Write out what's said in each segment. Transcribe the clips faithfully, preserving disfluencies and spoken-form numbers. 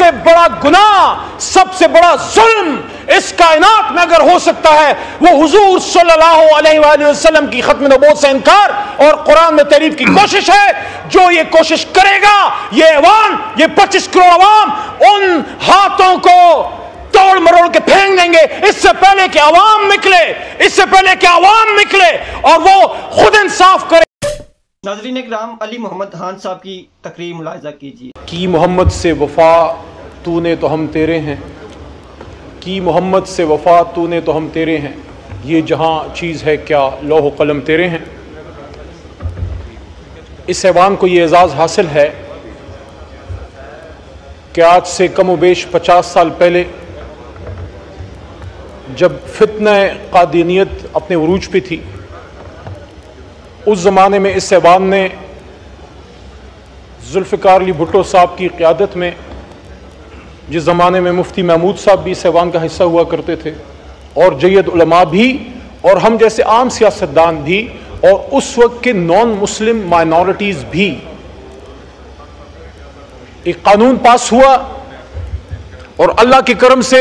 سے بڑا گناہ، سب سے بڑا ظلم اس کائنات میں اگر ہو سکتا ہے وہ حضور صلی اللہ علیہ وآلہ وسلم کی ختم نبوت سے انکار اور قرآن میں تعریف کی کوشش ہے۔ جو یہ کوشش کرے گا، یہ عوام، یہ پچیس کروڑ عوام ان ہاتھوں کو توڑ مروڑ کے پھینک دیں گے، اس سے پہلے کہ عوام نکلے، اس سے پہلے کہ عوام نکلے اور وہ خود انصاف کرے۔ ناظرین اکرام، علی محمد خان صاحب کی تقریر ملاحظہ کیجیے۔ کی محمد سے وفا تو نے تو ہم تیرے ہیں، کی محمد سے وفا تو نے تو ہم تیرے ہیں، یہ جہاں چیز ہے کیا لوح و قلم تیرے ہیں۔ اس ایوان کو یہ اعزاز حاصل ہے کہ آج سے کم و بیش پچاس سال پہلے جب فتنہ قادیانیت اپنے عروج پہ تھی، اس زمانے میں اس ایوان نے ذوالفقار علی بھٹو صاحب کی قیادت میں، جس زمانے میں مفتی محمود صاحب بھی اس ایوان کا حصہ ہوا کرتے تھے اور جید علماء بھی اور ہم جیسے عام سیاستدان بھی اور اس وقت کے نان مسلم مائنورٹیز بھی، ایک قانون پاس ہوا اور اللہ کے کرم سے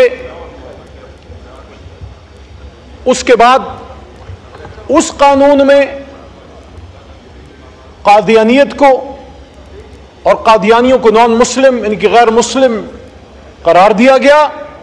اس کے بعد اس قانون میں قادیانیت کو اور قادیانیوں کو نان مسلم ان کی غیر مسلم قرار دیا گیا،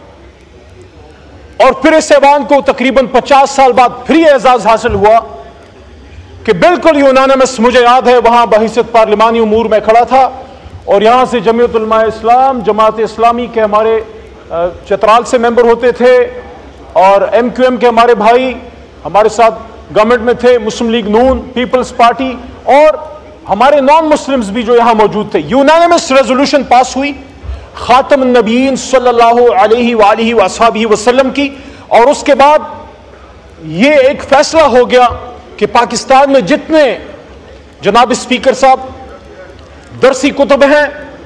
اور پھر اس ایوان کو تقریباً پچاس سال بعد پھر یہ اعزاز حاصل ہوا کہ بالکل یونانیمس، مجھے یاد ہے وہاں بحیثیت پارلیمانی امور میں کھڑا تھا اور یہاں سے جمعیت علماء اسلام، جماعت اسلامی کے ہمارے چترال سے ممبر ہوتے تھے اور ایم کیو ایم کے ہمارے بھائی ہمارے ساتھ گورنمنٹ میں تھے، مسلم لیگ نون، پیپلز پارٹی اور ہمارے نان مسلمز بھی جو یہاں موجود تھے۔ یونانیمس ریزولوشن پاس ہوئی خاتم النبیین صلی اللہ علیہ وآلہ وصحبہ وسلم کی، اور اس کے بعد یہ ایک فیصلہ ہو گیا کہ پاکستان میں جتنے جناب اسپیکر صاحب درسی کتب ہیں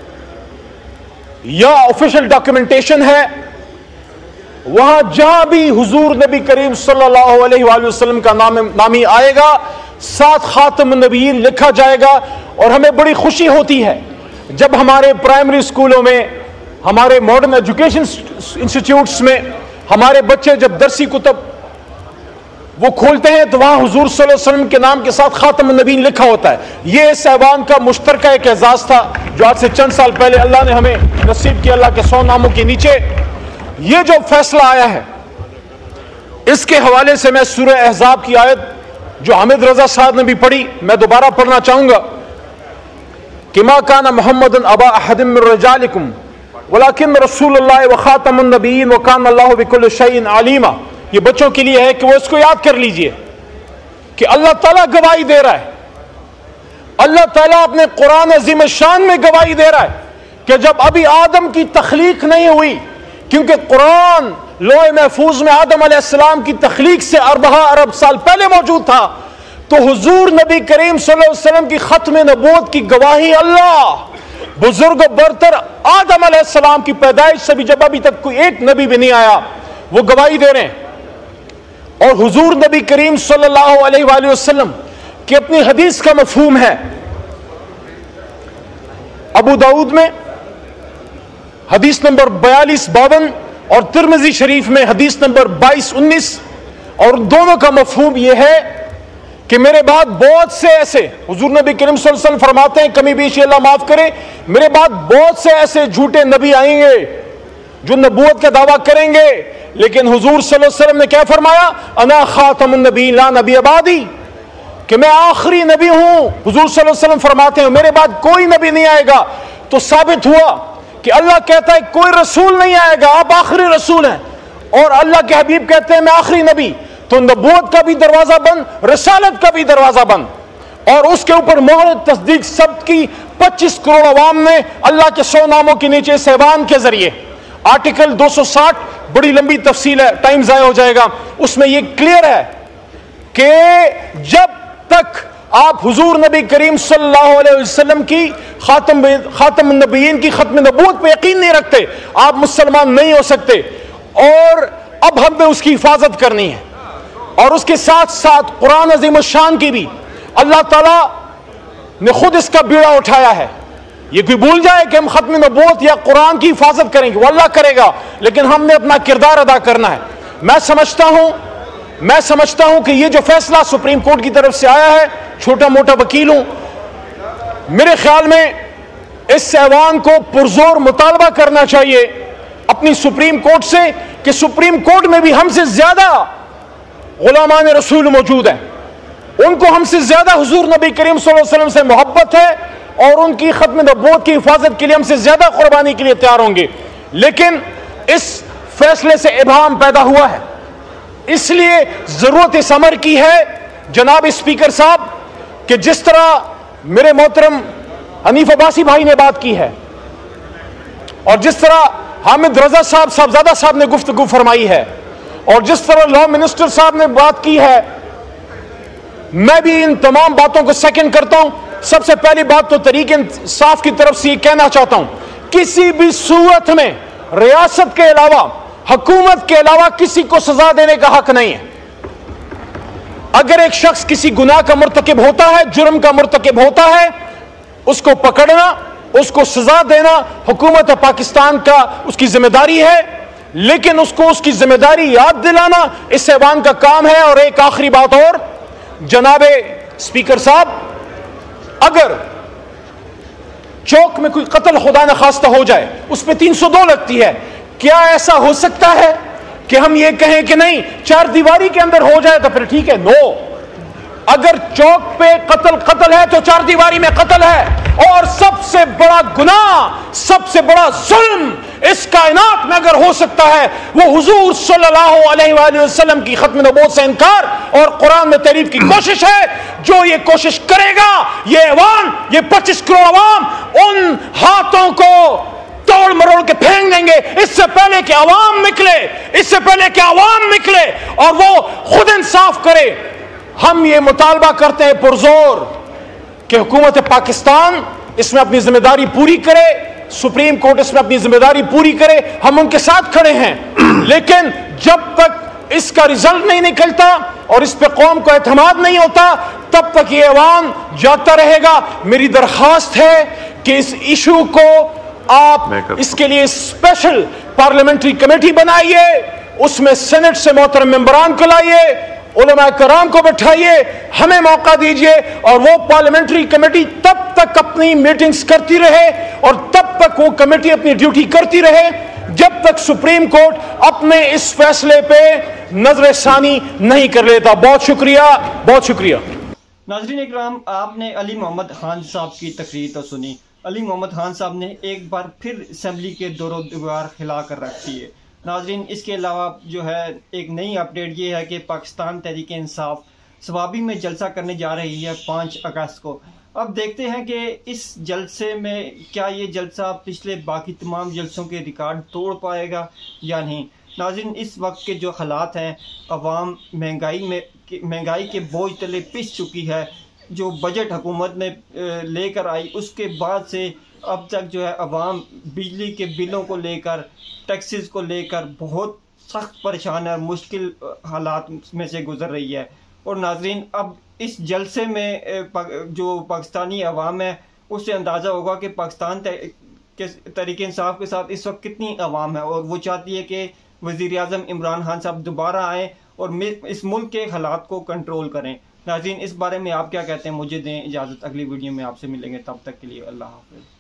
یا آفیشل ڈاکیومنٹیشن ہے، وہاں جہاں بھی حضور نبی کریم صلی اللہ علیہ وآلہ وسلم کا نام نامی آئے گا ساتھ خاتم النبیین لکھا جائے گا۔ اور ہمیں بڑی خوشی ہوتی ہے جب ہمارے پرائمری اسکولوں میں، ہمارے ماڈرن ایجوکیشن انسٹیٹیوٹس میں ہمارے بچے جب درسی کتب وہ کھولتے ہیں تو وہاں حضور صلی اللہ علیہ وسلم کے نام کے ساتھ خاتم النبیین لکھا ہوتا ہے۔ یہ اس ایوان کا مشترکہ ایک اعزاز تھا جو آج سے چند سال پہلے اللہ نے ہمیں نصیب کیا، اللہ کے سو ناموں کے نیچے یہ جو فیصلہ آیا ہے۔ اس کے حوالے سے میں سورہ احزاب کی آیت جو حامد رضا صاحب نے بھی پڑھی میں دوبارہ پڑھنا چاہوں گا کہ ما کان محمد ابا احد من رجالکم ولکن رسول اللہ وخاتم النبیین وکان اللہ بکل شیء علیما۔ یہ بچوں کے لیے ہے کہ وہ اس کو یاد کر لیجئے کہ اللہ تعالیٰ گواہی دے رہا ہے، اللہ تعالیٰ اپنے قرآن عظیم شان میں گواہی دے رہا ہے کہ جب ابھی آدم کی تخلیق نہیں ہوئی، کیونکہ قرآن لوح محفوظ میں آدم علیہ السلام کی تخلیق سے اربع ارب سال پہلے موجود تھا، تو حضور نبی کریم صلی اللہ علیہ وسلم کی ختم نبوت کی گواہی اللہ بزرگ و برتر آدم علیہ السلام کی پیدائش سے بھی جب ابھی تک کوئی ایک نبی بھی نہیں آیا وہ گواہی دے رہے ہیں۔ اور حضور نبی کریم صلی اللہ علیہ وآلہ وسلم کی اپنی حدیث کا مفہوم ہے، ابو داؤد میں حدیث نمبر بیالیس باون اور ترمذی شریف میں حدیث نمبر بائیس انیس، اور دونوں کا مفہوم یہ ہے کہ میرے بعد بہت سے ایسے، حضور نبی کریم صلی اللہ علیہ وسلم فرماتے ہیں کمی بیشی اللہ معاف کرے، میرے بعد بہت سے ایسے جھوٹے نبی آئیں گے جو نبوت کا دعویٰ کریں گے، لیکن حضور صلی اللہ علیہ وسلم نے کیا فرمایا؟ انا خاتم النبی لا نبی بعدی، کہ میں آخری نبی ہوں۔ حضور صلی اللہ علیہ وسلم فرماتے ہیں میرے بعد کوئی نبی نہیں آئے گا، تو ثابت ہوا کہ اللہ کہتا ہے کوئی رسول نہیں آئے گا، آپ آخری رسول ہیں، اور اللہ کے حبیب کہتے ہیں میں آخری نبی، تو نبوت کا بھی دروازہ بند، رسالت کا بھی دروازہ بند، اور اس کے اوپر مہر تصدیق سب کی پچیس کروڑ عوام نے اللہ کے سو ناموں کے نیچے اس ایوان کے ذریعے۔ آرٹیکل دو سو ساٹھ بڑی لمبی تفصیل ہے، ٹائم ضائع ہو جائے گا، اس میں یہ کلیئر ہے کہ جب تک آپ حضور نبی کریم صلی اللہ علیہ وسلم کی خاتم خاتم النبیین کی ختم نبوت پہ یقین نہیں رکھتے آپ مسلمان نہیں ہو سکتے، اور اب ہم نے اس کی حفاظت کرنی ہے، اور اس کے ساتھ ساتھ قرآن عظیم الشان کی بھی اللہ تعالیٰ نے خود اس کا بیڑا اٹھایا ہے۔ یہ کوئی بھول جائے کہ ہم ختم نبوت یا قرآن کی حفاظت کریں گے، وہ اللہ کرے گا، لیکن ہم نے اپنا کردار ادا کرنا ہے۔ میں سمجھتا ہوں میں سمجھتا ہوں کہ یہ جو فیصلہ سپریم کورٹ کی طرف سے آیا ہے، چھوٹا موٹا وکیل ہوں، میرے خیال میں اس ایوان کو پرزور مطالبہ کرنا چاہیے اپنی سپریم کورٹ سے کہ سپریم کورٹ میں بھی ہم سے زیادہ غلامان رسول موجود ہیں، ان کو ہم سے زیادہ حضور نبی کریم صلی اللہ علیہ وسلم سے محبت ہے اور ان کی ختم نبوت کی حفاظت کے لیے ہم سے زیادہ قربانی کے لیے تیار ہوں گے، لیکن اس فیصلے سے ابہام پیدا ہوا ہے، اس لیے ضرورت اس امر کی ہے جناب اسپیکر صاحب کہ جس طرح میرے محترم حنیف عباسی بھائی نے بات کی ہے اور جس طرح حامد رضا صاحب صاحبزادہ صاحب نے گفتگو فرمائی ہے اور جس طرح لا منسٹر صاحب نے بات کی ہے، میں بھی ان تمام باتوں کو سیکنڈ کرتا ہوں۔ سب سے پہلی بات تو تحریک انصاف کی طرف سے یہ کہنا چاہتا ہوں، کسی بھی صورت میں ریاست کے علاوہ، حکومت کے علاوہ کسی کو سزا دینے کا حق نہیں ہے۔ اگر ایک شخص کسی گناہ کا مرتکب ہوتا ہے، جرم کا مرتکب ہوتا ہے، اس کو پکڑنا، اس کو سزا دینا حکومت پاکستان کا اس کی ذمہ داری ہے، لیکن اس کو اس کی ذمہ داری یاد دلانا اس ایوان کا کام ہے۔ اور ایک آخری بات اور جناب اسپیکر صاحب، اگر چوک میں کوئی قتل خدا نخواستہ ہو جائے، اس پہ تین سو دو لگتی ہے، کیا ایسا ہو سکتا ہے کہ ہم یہ کہیں کہ نہیں چار دیواری کے اندر ہو جائے تو پھر ٹھیک ہے؟ نو، اگر چوک پہ قتل قتل ہے تو چار دیواری میں قتل ہے، اور سب سے بڑا گناہ، سب سے بڑا ظلم اس کائنات میں اگر ہو سکتا ہے وہ حضور صلی اللہ علیہ وآلہ وسلم کی ختم نبوت سے انکار اور قرآن میں تحریف کی کوشش ہے۔ جو یہ کوشش کرے گا، یہ ایوان، یہ پچیس کروڑ عوام ان ہاتھوں کو توڑ مروڑ کے پھینک دیں گے، اس سے پہلے کہ عوام نکلے اس سے پہلے کہ عوام نکلے اور وہ خود انصاف کرے۔ ہم یہ مطالبہ کرتے ہیں پرزور کہ حکومت پاکستان اس میں اپنی ذمہ داری پوری کرے، سپریم کورٹ اس میں اپنی ذمہ داری پوری کرے، ہم ان کے ساتھ کھڑے ہیں، لیکن جب تک اس کا رزلٹ نہیں نکلتا اور اس پہ قوم کو اعتماد نہیں ہوتا تب تک یہ ایوان جاتا رہے گا۔ میری درخواست ہے کہ اس ایشو کو آپ اس کے لیے اسپیشل پارلیمنٹری کمیٹی بنائیے، اس میں سینٹ سے محترم ممبران کو لائیے، علماء کرام کو بٹھائیے، ہمیں موقع دیجئے، اور وہ پارلیمنٹری کمیٹی تب تک اپنی میٹنگز کرتی رہے اور تب تک وہ کمیٹی اپنی ڈیوٹی کرتی رہے جب تک سپریم کورٹ اپنے اس فیصلے پہ نظر ثانی نہیں کر لیتا۔ بہت شکریہ، بہت شکریہ۔ ناظرین اکرام، آپ نے علی محمد خان صاحب کی تقریر تو سنی۔ علی محمد خان صاحب نے ایک بار پھر اسمبلی کے دور و دیوار ہلا کر رکھی ہے۔ ناظرین، اس کے علاوہ جو ہے ایک نئی اپڈیٹ یہ ہے کہ پاکستان تحریک انصاف ثوابی میں جلسہ کرنے جا رہی ہے پانچ اگست کو۔ اب دیکھتے ہیں کہ اس جلسے میں کیا یہ جلسہ پچھلے باقی تمام جلسوں کے ریکارڈ توڑ پائے گا یا نہیں۔ ناظرین، اس وقت کے جو حالات ہیں، عوام مہنگائی میں مہنگائی کے بوجھ تلے پس چکی ہے۔ جو بجٹ حکومت نے لے کر آئی اس کے بعد سے اب تک جو ہے عوام بجلی کے بلوں کو لے کر، ٹیکسز کو لے کر بہت سخت پریشان ہے اور مشکل حالات میں سے گزر رہی ہے۔ اور ناظرین، اب اس جلسے میں جو پاکستانی عوام ہے اس سے اندازہ ہوگا کہ پاکستان تحریک انصاف کے ساتھ اس وقت کتنی عوام ہے، اور وہ چاہتی ہے کہ وزیر اعظم عمران خان صاحب دوبارہ آئیں اور اس ملک کے حالات کو کنٹرول کریں۔ ناظرین، اس بارے میں آپ کیا کہتے ہیں؟ مجھے دیں اجازت، اگلی ویڈیو میں آپ سے ملیں گے، تب تک کے لیے اللہ حافظ۔